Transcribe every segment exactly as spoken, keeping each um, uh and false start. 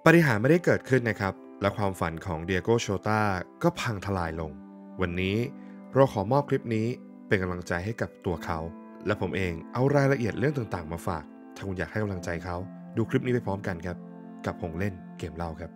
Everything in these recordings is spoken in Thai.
ปาฏิหาริย์ไม่ได้เกิดขึ้นนะครับและความฝันของเดียโกโชตาก็พังทลายลงวันนี้เราขอมอบคลิปนี้เป็นกำลังใจให้กับตัวเขาและผมเองเอารายละเอียดเรื่องต่างๆมาฝากถ้าคุณอยากให้กำลังใจเขาดูคลิปนี้ไปพร้อมกันครับกับหงเล่นเกมเล่าครับ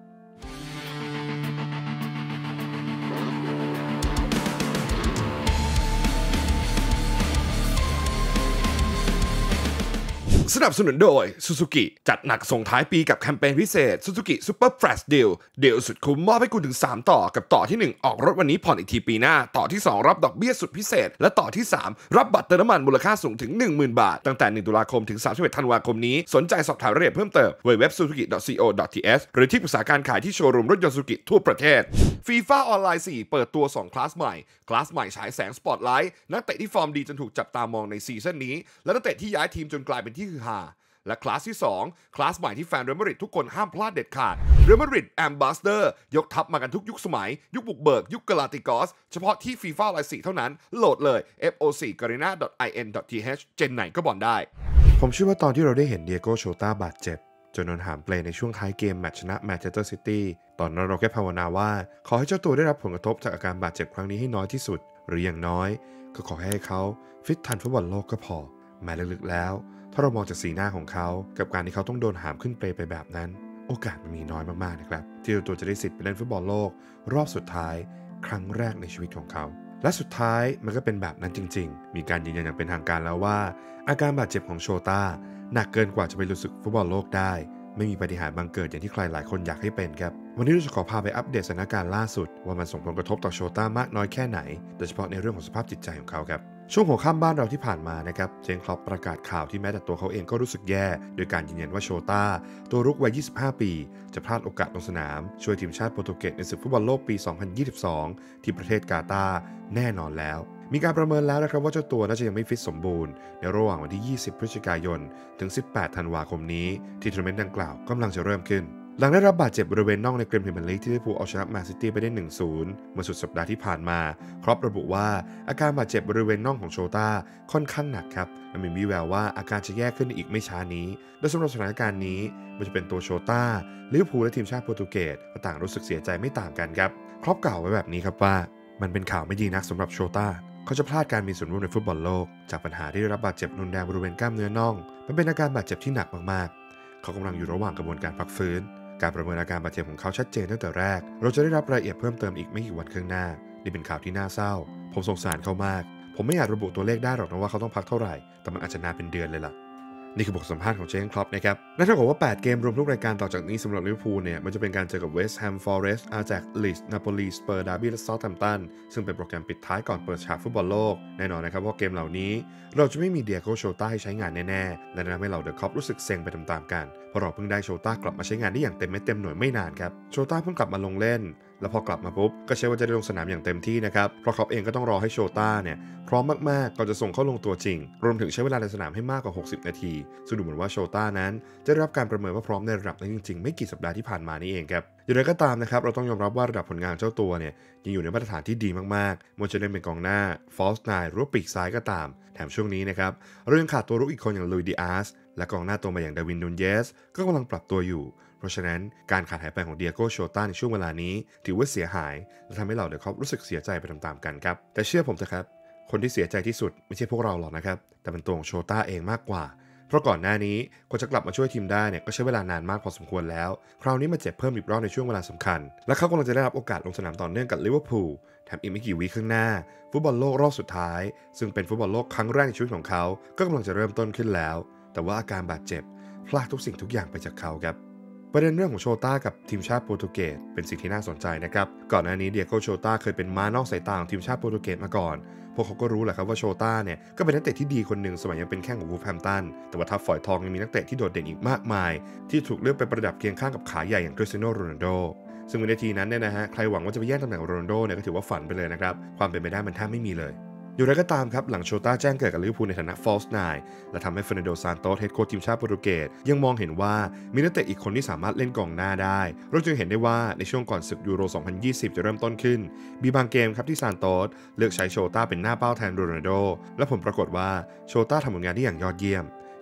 สนับสนุนโดย Suzuki จัดหนักส่งท้ายปีกับแคมเปญพิเศษ Suzuki Super Flash Deal เดีลสุดคุ้มมอบให้คุณถึงสามต่อกับต่อที่หนึ่งออกรถวันนี้ผ่อนอีกทีปีหน้าต่อที่สองรับดอกเบี้ยสุดพิเศษและต่อที่สามรับบัตรเติมน้ำมันมูลค่าสูงถึง หนึ่งหมื่น บาทตั้งแต่หนึ่งตุลาคมถึงสามสิบเอ็ดธันวาคมนี้สนใจสอบถามรายละเอียดเพิ่มเติมเว็บ ซูซูกิ ดอท ซี โอ ดอท ที เอส หรือที่ปรึกษาการขายที่โชว์รูมรถยนต์ Suzuki ทั่วประเทศ FIFA ออนไลน์ สี่เปิดตัวสองคลาสใหม่คลาสใหม่ฉายแสงสปอตไลท์นักเตะที่ฟอร์มดีจนถูกจับตามองในซีซั่นนี้และนักเตะที่ย้ายทีมจนกลายเป็นที่ฮือฮาและคลาสที่สองคลาสใหม่ที่แฟนเรอัลมาดริดทุกคนห้ามพลาดเด็ดขาดเรอัลมาดริดแอมบาสเดอร์ยกทัพมากันทุกยุคสมัยยุคบุกเบิกยุคกาลาติกอสเฉพาะที่ FIFA ไลน์ สี่เท่านั้นโหลดเลย เอฟ โอ โฟร์ garena ดอท ไอ เอ็น ดอท ที เอช เจนไหนก็บอลได้ผมเชื่อว่าตอนที่เราได้เห็นเดียโกโชตาบาดเจ็บจนนอนหามเปลในช่วงท้ายเกมแมตช์ชนะแมนเชสเตอร์ซิตี้ตอนนั้นเราแค่ภาวนาว่าขอให้เจ้าตัวได้รับผลกระทบจากอาการบาดเจ็บครั้งนี้ให้น้อยที่สุดหรืออย่างน้อยก็ขอให้เขาฟิตทันฟุตบอลโลกก็พอแม้ลึกๆแล้วถ้าเรามองจากสีหน้าของเขากับการที่เขาต้องโดนหามขึ้นเปลไปแบบนั้นโอกาสมันมีน้อยมากๆนะครับที่ตัวจะได้สิทธิ์ไปเล่นฟุตบอลโลกรอบสุดท้ายครั้งแรกในชีวิตของเขาและสุดท้ายมันก็เป็นแบบนั้นจริงๆมีการยืนยันอย่างเป็นทางการแล้วว่าอาการบาดเจ็บของโชตาหนักเกินกว่าจะไปรู้สึกฟุตบอลโลกได้ไม่มีปาฏิหาริย์บังเกิดอย่างที่ใครหลายคนอยากให้เป็นครับวันนี้เราจะขอพาไปอัปเดตสถานการณ์ล่าสุดว่ามันส่งผลกระทบต่อโชตามากน้อยแค่ไหนโดยเฉพาะในเรื่องของสภาพจิตใจของเขาครับช่วงหัวค่ำบ้านเราที่ผ่านมานะครับเจนคล็อปประกาศข่าวที่แม้แต่ตัวเขาเองก็รู้สึกแย่โดยการยืนยันว่าโชตาตัวรุกวัยยี่สิบห้าปีจะพลาดโอกาสลงสนามช่วยทีมชาติโปรตุเกสในศึกฟุตบอลโลกปีสองพันยี่สิบสองที่ประเทศกาตาร์แน่นอนแล้วมีการประเมินแล้วนะครับว่าเจ้าตัวน่าจะยังไม่ฟิตสมบูรณ์ในระหว่างวันที่ยี่สิบพฤศจิกายนถึงสิบแปดธันวาคมนี้ที่ทัวร์นาเมนต์ดังกล่าวกำลังจะเริ่มขึ้นหลังได้รับบาดเจ็บบริเวณน่องในเกมพรีเมียร์ลีกที่ลิเวอร์พูลเอาชนะแมนซิตี้ไปได้ หนึ่งศูนย์ เมื่อสุดสัปดาห์ที่ผ่านมาครอประบุว่าอาการบาดเจ็บบริเวณน่องของโชตาค่อนข้างหนักครับและมีวิแววว่าอาการจะแย่ขึ้นอีกไม่ช้านี้โดยสำหรับสถานการณ์นี้มันจะเป็นตัวโชตาลิเวอร์พูลและทีมชาติโปรตุเกสก็ต่างรู้สึกเสียใจไม่ต่างกันครับครอปกล่าวไว้แบบนี้ครับว่ามันเป็นข่าวไม่ดีนักสำหรับโชตาเขาจะพลาดการมีส่วนร่วมในฟุตบอลโลกจากปัญหาที่ได้รับบาดเจ็บรุนแรงบริเวณกล้ามเนื้อน่องมันเป็นอาการบาดเจ็บที่หนักมากๆเขากำลังอยู่ระหว่างกระบวนการพักฟื้นการประเมินอาการบาดเจ็บของเขาชัดเจนตั้งแต่แรกเราจะได้รับรายละเอียดเพิ่มเติมอีกไม่กี่วันข้างหน้านี่เป็นข่าวที่น่าเศร้าผมสงสารเขามากผมไม่อยากระบุตัวเลขได้หรอกนะว่าเขาต้องพักเท่าไหร่แต่มันอาจจะนานเป็นเดือนเลยล่ะนี่คือบทสัมภาษณ์ของเจนคล็อปนะครับนั่นเท่ากับว่าแปดเกมรวมทุกรายการต่อจากนี้สำหรับลิเวอร์พูลเนี่ยมันจะเป็นการเจอกับเวสต์แฮมฟอเรสต์อาแจ็คลีดส์นาโปลีสเปอร์ดาร์บี้และเซาท์แฮมป์ตันซึ่งเป็นโปรแกรมปิดท้ายก่อนเปิดฉากฟุตบอลโลกแน่นอนนะครับว่าเกมเหล่านี้เราจะไม่มีเดียโกโชตาให้ใช้งานแน่ๆและทำให้เราเดอะคล็อปรู้สึกเซ็งไปตามๆกันเพราะเราเพิ่งได้โชตากลับมาใช้งานได้อย่างเต็มเม็ดเต็มหน่วยไม่นานครับโชตาเพิ่งกลับมาลงเล่นแล้วพอกลับมาปุ๊บก็ใช่ว่าจะได้ลงสนามอย่างเต็มที่นะครับเพราะเขาเองก็ต้องรอให้โชตาเนี่ยพร้อมมากๆก่อนจะส่งเข้าลงตัวจริงรวมถึงใช้เวลาในสนามให้มากกว่าหกสิบนาทีซึ่งดูเหมือนว่าโชตานั้นจะได้รับการประเมินว่าพร้อมในระดับนั้นจริงๆไม่กี่สัปดาห์ที่ผ่านมานี่เองครับอย่างไรก็ตามนะครับเราต้องยอมรับว่าระดับผลงานเจ้าตัวเนี่ยยังอยู่ในมาตรฐานที่ดีมากๆไม่ว่าจะเล่นเป็นกองหน้าฟอลส์ไนน์หรือปีกซ้ายก็ตามแถมช่วงนี้นะครับเรายังขาดตัวรุกอีกคนอย่างลุยดิอาสและกองหน้าตัวใหม่อย่างดาวินนูนเยสก็กำลังปรับตัวอยู่เพราะฉะนั้นการขาดหายไปของเดียโกโชตาในช่วงเวลานี้ถือว่าเสียหายและทำให้เราเดอะคล็อปรู้สึกเสียใจไปตามๆกันครับแต่เชื่อผมเถอะครับคนที่เสียใจที่สุดไม่ใช่พวกเราหรอกนะครับแต่เป็นตัวของโชตาเองมากกว่าเพราะก่อนหน้านี้กว่าจะกลับมาช่วยทีมได้เนี่ยก็ใช้เวลานานมากพอสมควรแล้วคราวนี้มาเจ็บเพิ่มอีกรอบในช่วงเวลาสำคัญและเขากำลังจะได้รับโอกาสลงสนามต่อเนื่องกับลิเวอร์พูลแถมอีกไม่กี่วีคข้างหน้าฟุตบอลโลกรอบสุดท้ายซึ่งเป็นฟุตบอลโลกครั้งแรกในชีวิตของเขาก็กำลังจะเริ่มต้นขึ้นแล้วแต่ว่าอาการบาดเจ็บพลากทุกสิ่งทุกอย่างไปจากเขาครับประเด็นเรื่องของโชตากับทีมชาติโปรตุเกสเป็นสิ่งที่น่าสนใจนะครับก่อนหน้านี้เดียโกโชตาเคยเป็นม้านอกสายตาของทีมชาติโปรตุเกสมาก่อนพวกเขาก็รู้แหละครับว่าโชตาเนี่ยก็เป็นนักเตะที่ดีคนหนึ่งสมัยยังเป็นแข้งของวูลแฮมป์ตันแต่ว่าทัพฝอยทองยังมีนักเตะที่โดดเด่นอีกมากมายที่ถูกเลือกไปประดับเคียงข้างกับขาใหญ่อย่างคริสเตียโนโรนัลโดซึ่งในทีนั้นเนี่ยนะฮะใครหวังว่าจะไปแย่งตำแหน่งโรนัลโดเนี่ยก็ถือว่าฝันไปเลยนะครับความเป็นไปได้มันแทบไม่มีเลยอยู่ไรก็ตามครับหลังโชตาแจ้งเกิดกับลิเวอร์พูลในฐานะ False Nine และทำให้เฟอร์นันโด ซานโตส เฮดโค้ชทีมชาติโปรตุเกสยังมองเห็นว่ามีนักเตะอีกคนที่สามารถเล่นกองหน้าได้เราจึงเห็นได้ว่าในช่วงก่อนศึกยูโร สองพันยี่สิบ จะเริ่มต้นขึ้นมีบางเกมครับที่ซานโตสเลือกใช้โชตาเป็นหน้าเป้าแทนโรนัลโดและผลปรากฏว่าโชตาทำผลงานได้อย่างยอดเยี่ยม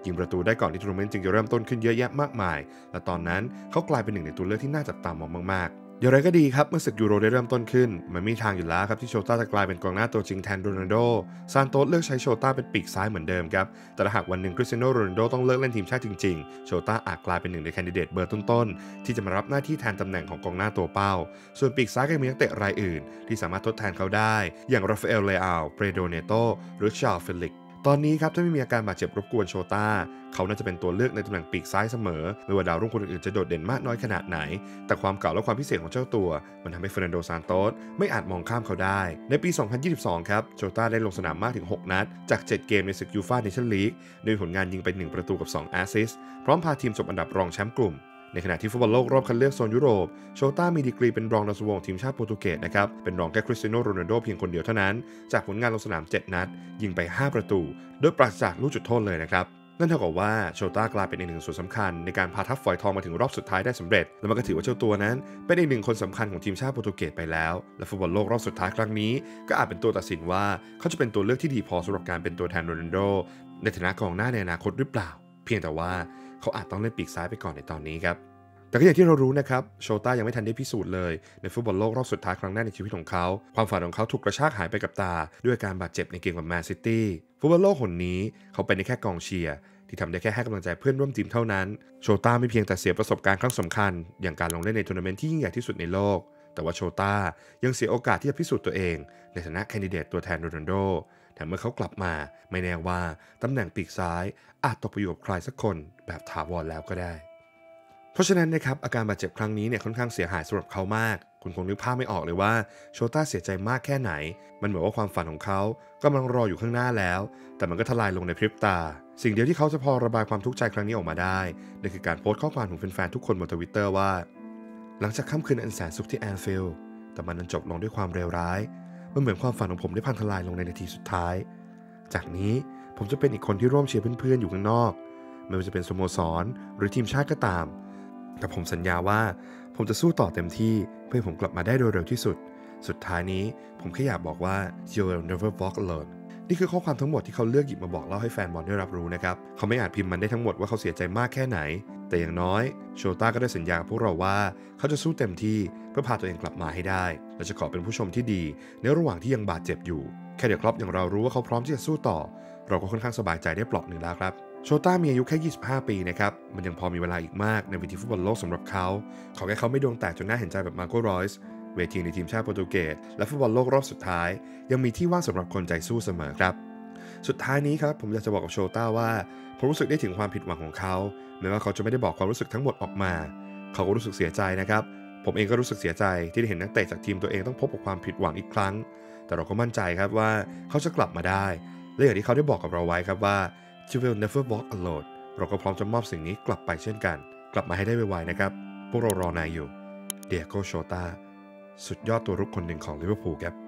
ยิงประตูได้ก่อนที่ทัวร์นาเมนต์จึงจะเริ่มต้นขึ้นเยอะแยะมากมายและตอนนั้นเขากลายเป็นหนึ่งในตัวเลือกที่น่าจับตามองมากๆอย่างไรก็ดีครับเมื่อศึกยูโรได้เริ่มต้นขึ้นมันมีทางอยู่แล้วครับที่โชต้าจะกลายเป็นกองหน้าตัวจริงแทนโรนัลโดซานโตสเลือกใช้โชต้าเป็นปีกซ้ายเหมือนเดิมครับแต่ถ้าหากวันหนึ่งคริสเตียโนโรนัลโดต้องเลิกเล่นทีมชาติจริงๆโชต้าอาจกลายเป็นหนึ่งในแคนดิเดตเบอร์ต้นๆที่จะมารับหน้าที่แทนตำแหน่งของกองหน้าตัวเป้าส่วนปีกซ้ายก็มีนักเตะรายอื่นที่สามารถทดแทนเขาได้อย่างราฟาเอลเลอาเปโดเนโตหรือชาร์ลเฟลิกตอนนี้ครับถ้าไม่มีอาการบาดเจ็บรบกวนโชต้าเขาน่าจะเป็นตัวเลือกในตำแหน่งปีกซ้ายเสมอไม่ว่าดาวรุ่งคนอื่นๆจะโดดเด่นมากน้อยขนาดไหนแต่ความเก่าและความพิเศษของเจ้าตัวมันทำให้เฟอร์นันโดซานโตสไม่อาจมองข้ามเขาได้ในปี สองพันยี่สิบสอง ครับโชต้าได้ลงสนามมากถึงหกนัดจากเจ็ดเกมในศึกยูฟ่าเนชั่นลีกโดยผลงานยิงไปหนึ่งประตูกับสองแอสซิสต์พร้อมพาทีมจบอันดับรองแชมป์กลุ่มในขณะที่ฟุตบอลโลกรอบคัดเลือกโซนยุโรปโชต้ามีดีกรีเป็นรองดาวซันโวทีมชาติโปรตุเกสนะครับเป็นรองแค่คริสเตียโนโรนัลโดเพียงคนเดียวเท่านั้นจากผลงานลงสนามเจ็ดนัดยิงไปห้าประตูโดยปราศจากลูกจุดโทษเลยนะครับนั่นเท่ากับว่าโชต้ากลายเป็นอีกหนึ่งส่วนสำคัญในการพาทัพฝอยทองมาถึงรอบสุดท้ายได้สำเร็จและมันก็ถือว่าเจ้าตัวนั้นเป็นอีกหนึ่งคนสำคัญของทีมชาติโปรตุเกสไปแล้วและฟุตบอลโลกรอบสุดท้ายครั้งนี้ก็อาจเป็นตัวตัดสินว่าเขาจะเป็นตัวเลือกที่ดีพอสำหรับการเป็นตัวแทนโรนัลโดในฐานะกองหน้าในอนาคตหรือเปล่าเพียงแต่ว่าเขาอาจต้องเล่นปีกซ้ายไปก่อนในตอนนี้ครับแต่ก็อย่างที่เรารู้นะครับโชต้ายังไม่ทันได้พิสูจน์เลยในฟุตบอลโลกรอบสุดท้ายครั้งแรกในชีวิตของเขาความฝันของเขาถูกกระชากหายไปกับตาด้วยการบาดเจ็บในเกมกับแมนซิตี้ฟุตบอลโลกหนนี้เขาเป็นแค่กองเชียร์ที่ทำได้แค่ให้กำลังใจเพื่อนร่วมทีมเท่านั้นโชต้าไม่เพียงแต่เสียประสบการณ์ครั้งสำคัญอย่างการลงเล่นในทัวร์นาเมนต์ที่ยิ่งใหญ่ที่สุดในโลกแต่ว่าโชต้ายังเสียโอกาสที่จะพิสูจน์ตัวเองในฐานะแคนดิเดตตัวแทนโรนัลโดแต่เมื่อเขากลับมาไม่แน่ว่าตำแหน่งปีกซ้ายอาจตกไปอยู่กับใครสักคนแบบถาวรแล้วก็ได้เพราะฉะนั้นนะครับอาการบาดเจ็บครั้งนี้เนี่ยค่อนข้างเสียหายสำหรับเขามากคุณคงนึกภาพไม่ออกเลยว่าโชต้าเสียใจมากแค่ไหนมันเหมือนว่าความฝันของเขากำลังรออยู่ข้างหน้าแล้วแต่มันก็ทลายลงในพริบตาสิ่งเดียวที่เขาจะพอระบายความทุกข์ใจครั้งนี้ออกมาได้นั่นคือการโพสต์ข้อความของแฟนๆทุกคนบนทวิตเตอร์ว่าหลังจากค่ำคืนอันแสนสุขที่แอนฟิลด์แต่มันนั้นจบลงด้วยความเลวร้ายมันเหมือนความฝันของผมได้พังทลายลงในนาทีสุดท้ายจากนี้ผมจะเป็นอีกคนที่ร่วมเชียร์เพื่อนๆอยู่ข้างนอกไม่ว่าจะเป็นสโมสรหรือทีมชาติก็ตามแต่ผมสัญญาว่าผมจะสู้ต่อเต็มที่เพื่อผมกลับมาได้โดยเร็วที่สุดสุดท้ายนี้ผมแค่อยากบอกว่า you will never walk alone นี่คือข้อความทั้งหมดที่เขาเลือกหยิบมาบอกเล่าให้แฟนบอลได้รับรู้นะครับเขาไม่อาจพิมพ์มันได้ทั้งหมดว่าเขาเสียใจมากแค่ไหนแต่อย่างน้อยโชต้าก็ได้สัญญากับพวกเราว่าเขาจะสู้เต็มที่เพื่อพาตัวเองกลับมาให้ได้และจะขอเป็นผู้ชมที่ดีในระหว่างที่ยังบาดเจ็บอยู่แค่เดี๋ยวครอปอย่างเรารู้ว่าเขาพร้อมที่จะสู้ต่อเราก็ค่อนข้างสบายใจได้เปราะหนึ่งแล้วครับโชต้ามีอายุแค่ยี่สิบห้าปีนะครับมันยังพอมีเวลาอีกมากในเวทีฟุตบอลโลกสำหรับเขาขอแค่เขาไม่ดวงแตกจนน่าเห็นใจแบบมาโกรอยส์เวทีในทีมชาติโปรตุเกสและฟุตบอลโลกรอบสุดท้ายยังมีที่ว่างสำหรับคนใจสู้เสมอครับสุดท้ายนี้ครับผมอยากจะบอกกับโชต้าว่าผมรู้สึกได้ถึงความผิดหวังของเขาแม้ว่าเขาจะไม่ได้บอกความรู้สึกทั้งหมดออกมาเขาก็รู้สึกเสียใจนะครับผมเองก็รู้สึกเสียใจที่ได้เห็นนักเตะจากทีมตัวเองต้องพบกับความผิดหวังอีกครั้งแต่เราก็มั่นใจครับว่าเขาจะกลับมาได้และอย่างที่เขาได้บอกกับเราไว้ครับว่า you will never walk alone เราก็พร้อมจะมอบสิ่งนี้กลับไปเช่นกันกลับมาให้ได้ไวๆนะครับพวกเรารอนายอยู่เดียโก้โชต้าสุดยอดตัวรุกคนหนึ่งของลิเวอร์พูลครับ